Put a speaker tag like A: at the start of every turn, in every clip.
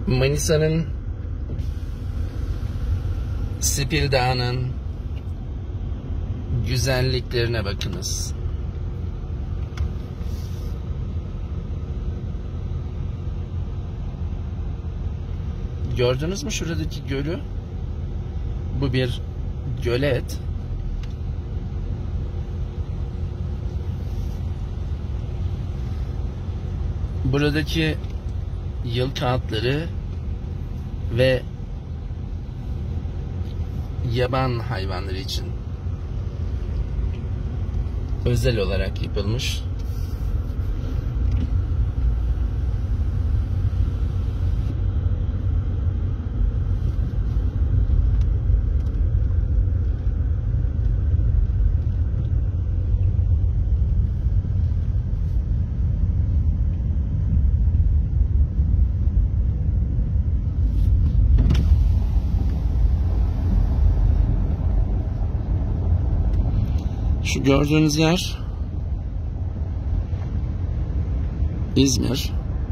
A: Manisa'nın Spil Dağı'nın güzelliklerine bakınız. Gördünüz mü şuradaki gölü? Bu bir gölet. Buradaki yılkı atları ve yaban hayvanları için özel olarak yapılmış. Şu gördüğünüz yer İzmir.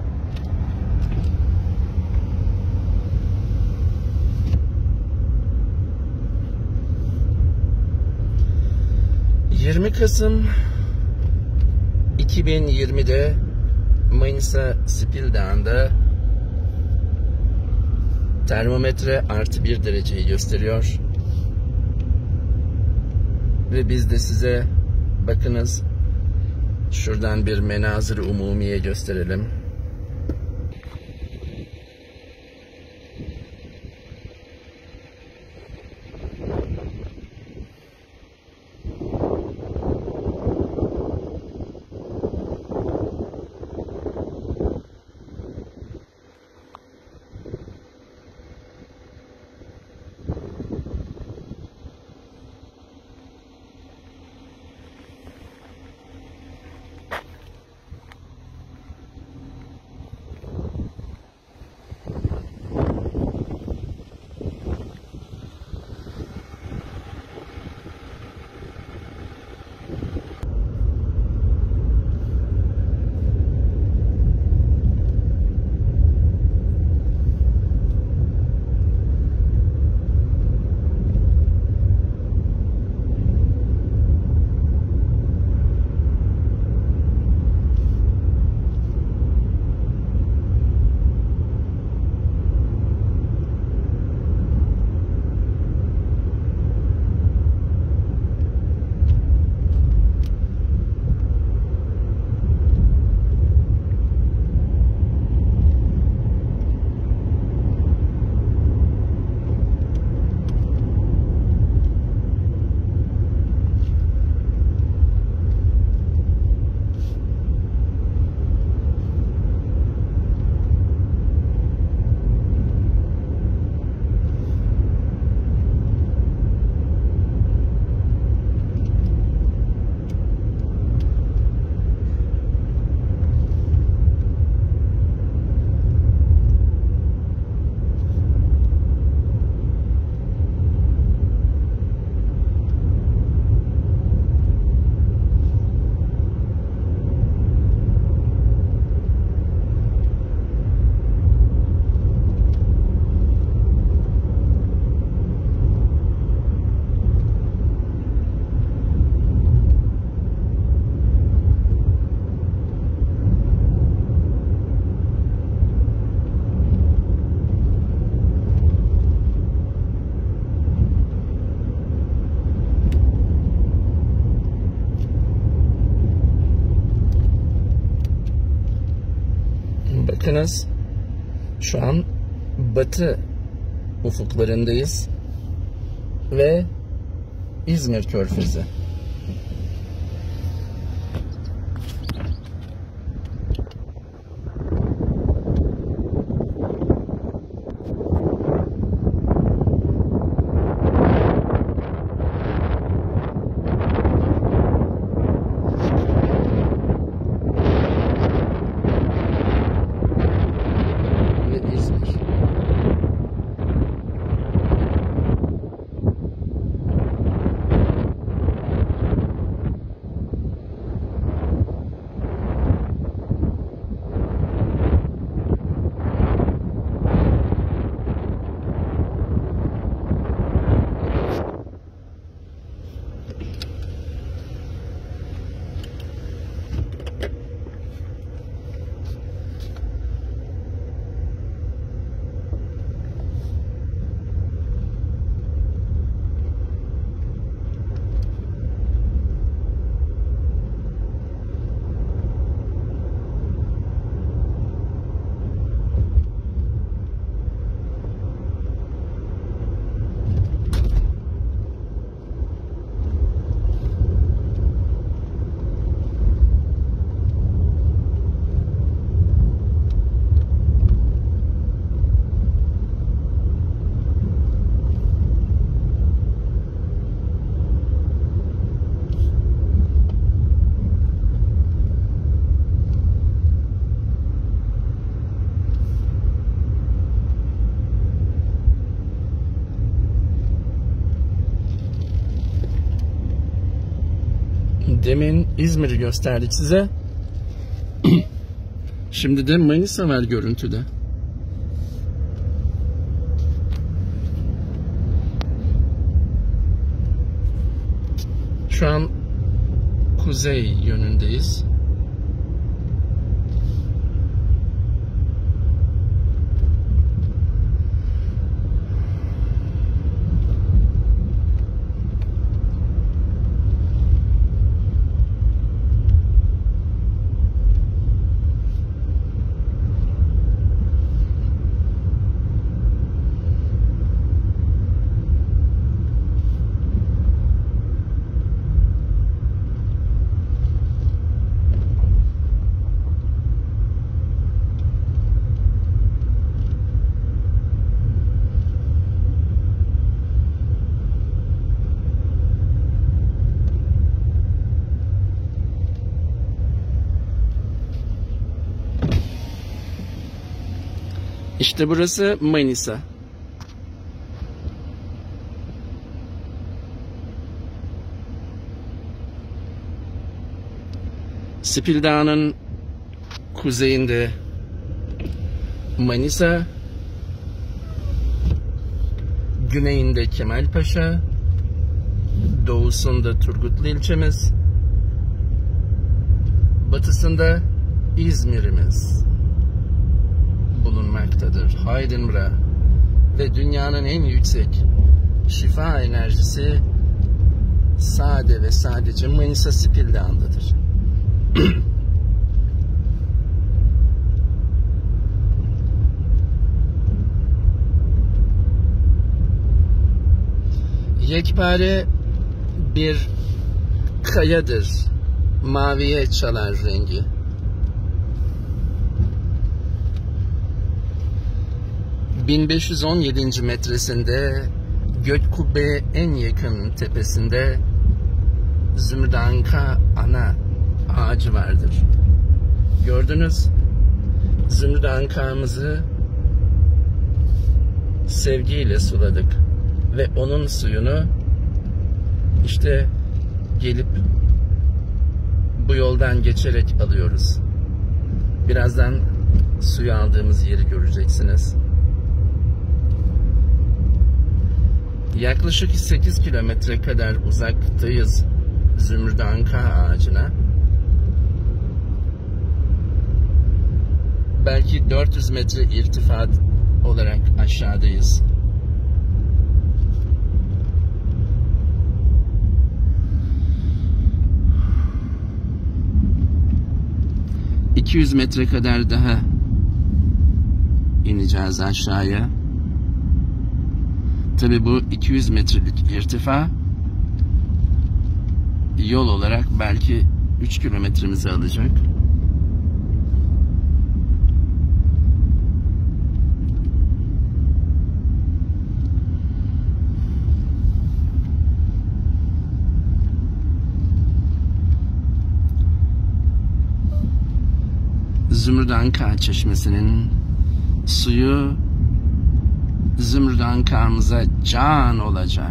A: Kasım 2020'de Manisa Spil Dağı'nda termometre +1 dereceyi gösteriyor. Ve biz de size bakınız şuradan bir menazır-ı umumiye gösterelim. Bakınız şu an batı ufuklarındayız ve İzmir Körfezi. Demin İzmir'i gösterdik size. Şimdi de Manisa var görüntüde. Şu an kuzey yönündeyiz. İşte burası Manisa. Spil Dağı'nın kuzeyinde Manisa, güneyinde Kemalpaşa, doğusunda Turgutlu ilçemiz, batısında İzmir'imiz bulunmaktadır. Heidinbra ve dünyanın en yüksek şifa enerjisi sade ve sadece Manisa Spil Dağı'ndadır. Yekpare bir kayadır. Maviye çalar rengi. ...1517. metresinde gök kubbeye en yakın tepesinde Zümrüdanka ana ağacı vardır. Gördünüz, Zümrüdanka'mızı sevgiyle suladık ve onun suyunu işte gelip bu yoldan geçerek alıyoruz. Birazdan suyu aldığımız yeri göreceksiniz. Yaklaşık 8 kilometre kadar uzaktayız Zümrüdanka ağacına. Belki 400 metre irtifat olarak aşağıdayız. ...200 metre kadar daha ineceğiz aşağıya. Tabi bu 200 metrelik irtifa yol olarak belki 3 kilometremizi alacak. Zümrüdanka çeşmesinin suyu Zümrüdanka'mıza can olacak.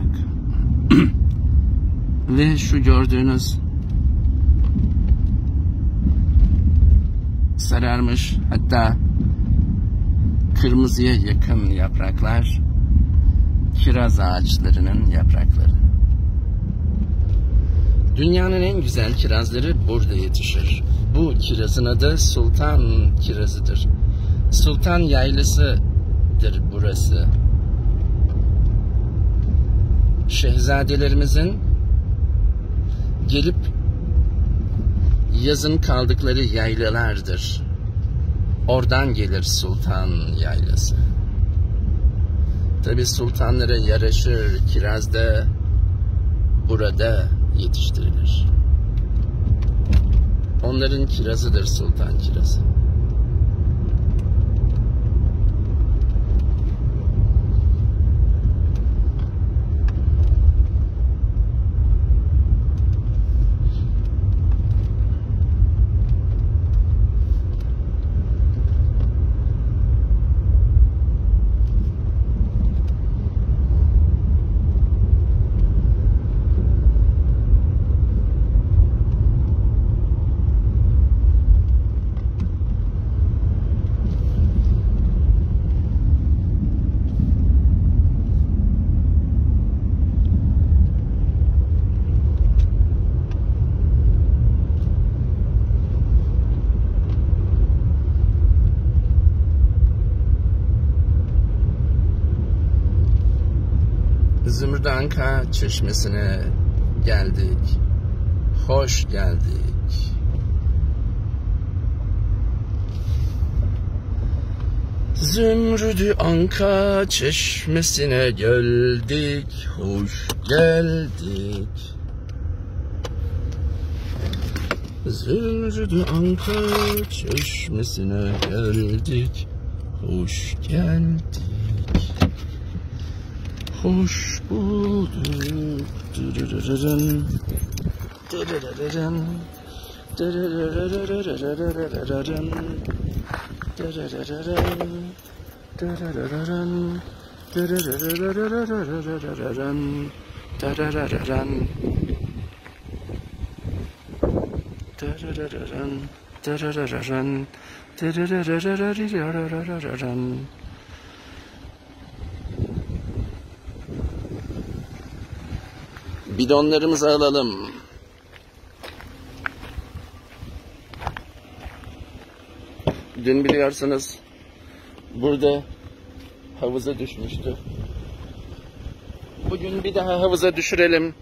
A: Ve şu gördüğünüz sararmış, hatta kırmızıya yakın yapraklar kiraz ağaçlarının yaprakları. Dünyanın en güzel kirazları burada yetişir. Bu kirazın adı Sultan kirazıdır. Sultan Yaylası'dır burası. Şehzadelerimizin gelip yazın kaldıkları yaylalardır. Oradan gelir Sultan Yaylası. Tabi sultanlara yaraşır kiraz da burada yetiştirilir. Onların kirazıdır Sultan kirazı. Zümrüdanka Çeşmesi'ne geldik. Hoş geldik. Zümrüdü Anka Çeşmesi'ne geldik. Hoş geldik. Zümrüdü Anka Çeşmesi'ne geldik. Hoş geldik. Hoş bulduk. Dırırırırın. Dırırırırın. Dırırırırırırırırırırın. Dırırırırın. Dırırırırın. Dırırırırırırırırırın. Dırırırırın. Dırırırırın. Dırırırırın. Dırırırırırırırırırın. Bidonlarımızı alalım. Dün biliyorsunuz burada havuza düşmüştü. Bugün bir daha havuza düşürelim.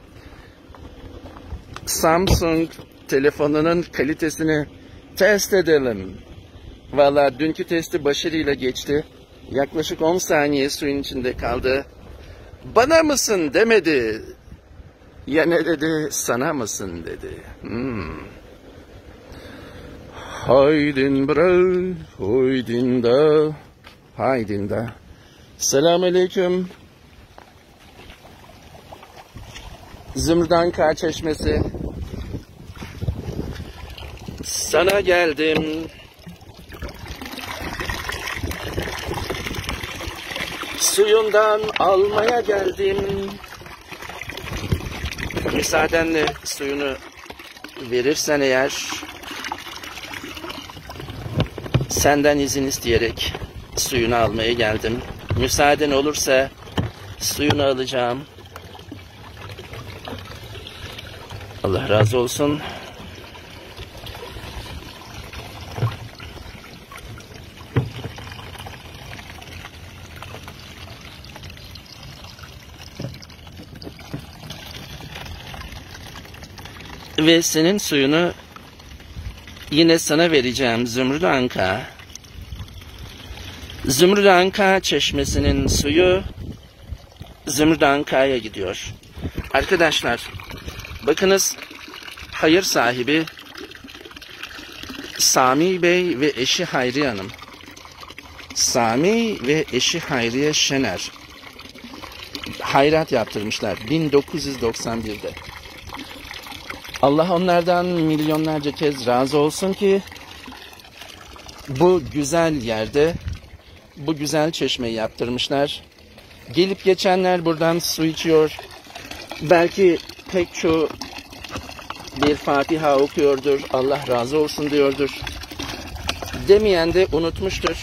A: Samsung telefonunun kalitesini test edelim. Vallahi dünkü testi başarıyla geçti. Yaklaşık 10 saniye suyun içinde kaldı. Bana mısın demedi. Ya ne dedi? Sana mısın dedi. Haydin bre, haydin da, haydin da. Selamünaleyküm. Zümrüdanka Çeşmesi. Sana geldim. Suyundan almaya geldim. Müsaadenle suyunu verirsen eğer, senden izin isteyerek suyunu almaya geldim. Müsaaden olursa suyunu alacağım. Allah razı olsun. Ve senin suyunu yine sana vereceğim Zümrüdanka. Zümrüdanka Çeşmesi'nin suyu Zümrüdanka'ya gidiyor. Arkadaşlar, bakınız, hayır sahibi Sami Bey ve eşi Hayriye Hanım. Sami ve eşi Hayriye Şener hayrat yaptırmışlar 1991'de. Allah onlardan milyonlarca kez razı olsun ki bu güzel yerde bu güzel çeşmeyi yaptırmışlar. Gelip geçenler buradan su içiyor. Belki pek çoğu bir Fatiha okuyordur, Allah razı olsun diyordur. Demeyen de unutmuştur.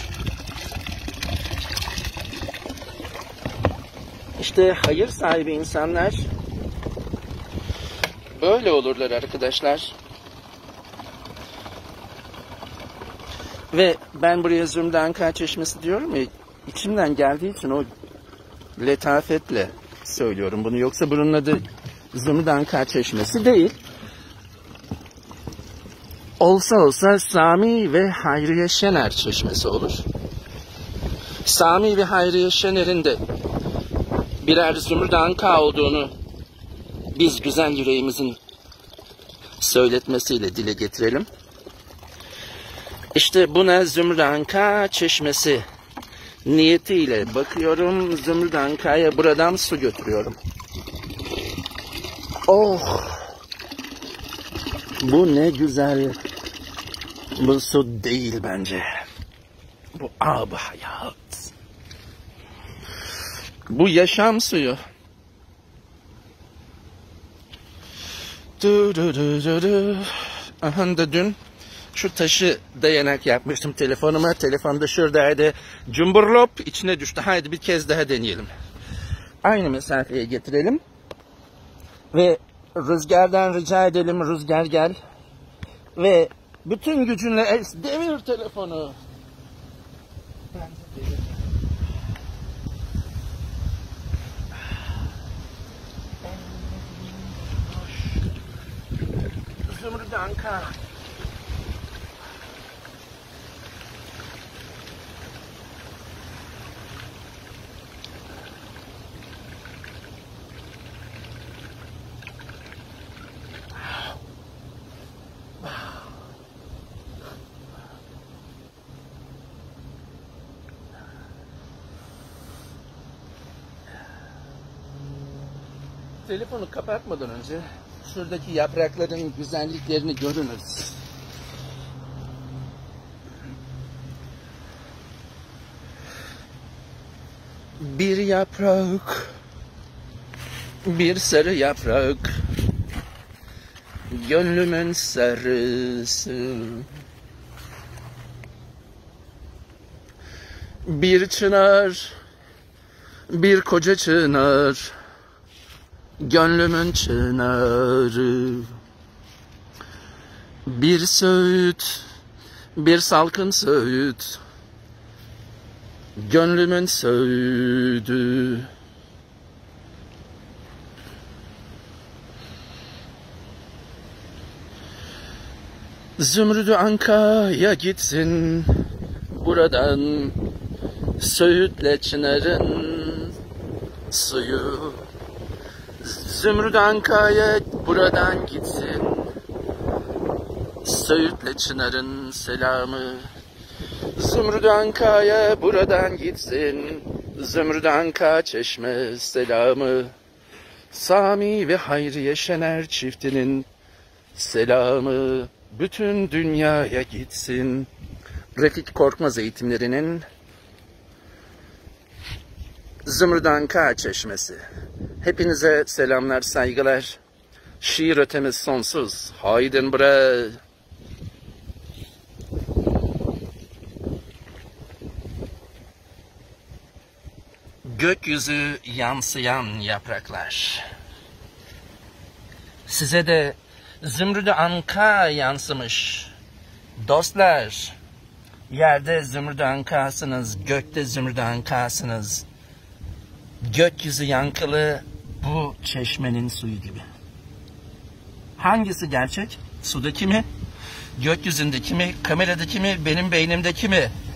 A: İşte hayır sahibi insanlar böyle olurlar arkadaşlar. Ve ben buraya Zümrüdanka Çeşmesi diyorum ya, içimden geldiği için o letafetle söylüyorum bunu. Yoksa bunun adı Zümrüdanka Çeşmesi değil. Olsa Sami ve Hayriye Şener Çeşmesi olur. Sami ve Hayriye Şener'in de birer Zümrüdanka olduğunu biz güzel yüreğimizin söyletmesiyle dile getirelim. İşte buna Zümrüdanka Çeşmesi niyetiyle bakıyorum. Zümrüdanka'ya buradan su götürüyorum. Oh! Bu ne güzel. Bu su değil bence. Bu ab hayat. Bu yaşam suyu. Aha da dün şu taşı dayanak yapmıştım telefonuma. Telefon da şuradaydı. Cumburlop içine düştü. Haydi bir kez daha deneyelim. Aynı mesafeye getirelim. Ve rüzgardan rica edelim. Rüzgar gel. Ve bütün gücünle devir telefonu. Zümrüt Anka. Telefonu kapatmadan önce şuradaki yaprakların güzelliklerini görünüz. Bir yaprak, bir sarı yaprak, gönlümün sarısı. Bir çınar, bir koca çınar, gönlümün çınarı. Bir söğüt, bir salkın söğüt, gönlümün söğüdü. Zümrüdü Anka'ya gitsin buradan, söğütle çınarın suyu. Zümrüdü Anka'ya buradan gitsin, söğütle çınarın selamı. Zümrüdü Anka'ya buradan gitsin, Zümrüdü Anka çeşme selamı. Sami ve Hayriye Şener çiftinin selamı bütün dünyaya gitsin. Refik Korkmaz eğitimlerinin Zümrüdü Anka çeşmesi. Hepinize selamlar, saygılar. Şiir ötemiz sonsuz. Haydin bre. Gökyüzü yansıyan yapraklar. Size de Zümrüdü Anka yansımış. Dostlar, yerde Zümrüdü Ankasınız, gökte Zümrüdü Ankasınız. Gökyüzü yankılı bu çeşmenin suyu gibi. Hangisi gerçek? Sudaki mi? Gökyüzündeki mi? Kameradaki mi? Benim beynimdeki mi?